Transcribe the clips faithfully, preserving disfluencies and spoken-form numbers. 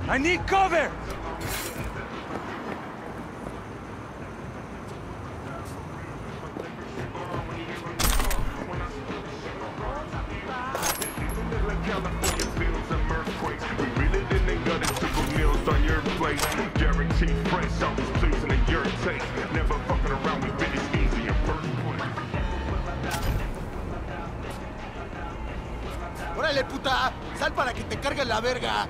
I need cover! California feels some earthquakes. We really didn't got it. Triple meals on your plate. Guaranteed fresh, always pleasing in your taste. Never fucking around with bitches easy in first place. ¡Órale, puta! ¡Sal para que te cargue la verga!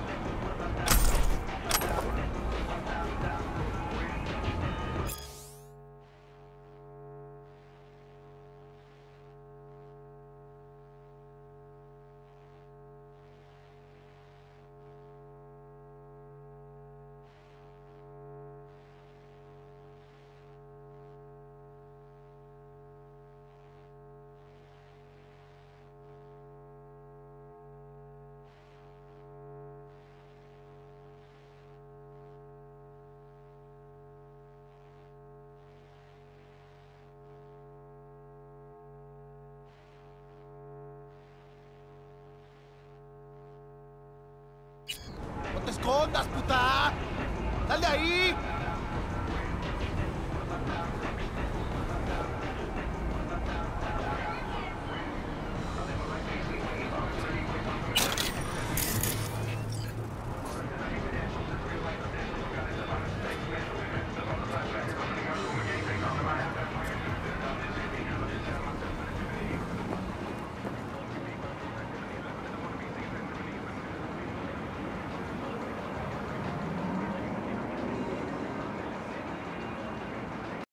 ¡No te escondas, puta! ¡Sal de ahí!